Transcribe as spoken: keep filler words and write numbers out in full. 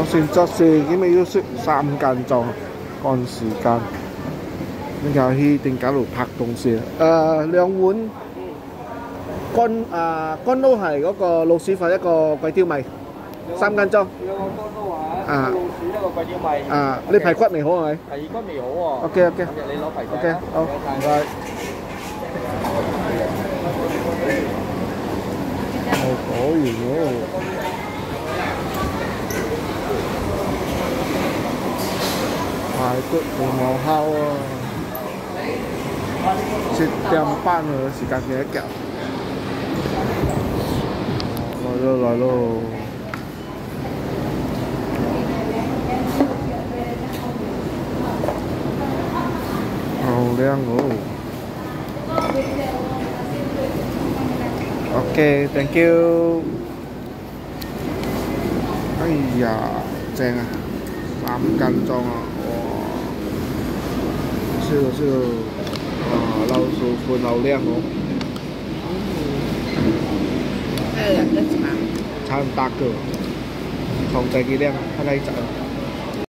先執先，因為要食三間鐘，趕時間。你就去點解度拍東西？誒兩碗乾啊乾撈係嗰個老鼠飯一個鬼挑米，三間鐘。 兩個乾撈啊， 啊， 老鼠一個鬼挑米。 啊，你排骨未好係咪？ 排骨未好喎。 OK OK。 你攞排骨。 OK，好，唔該。冇果然喎。排骨仲冇烤啊！七點半啦，時間幾多腳？來咯來咯！好靚哦 ！OK，thank you。哎呀，正啊！三斤裝啊！哇，燒到燒到〜啊，老鼠飯好靚哦！ 还有两个茶， 茶很大个，从这个量看那一盏。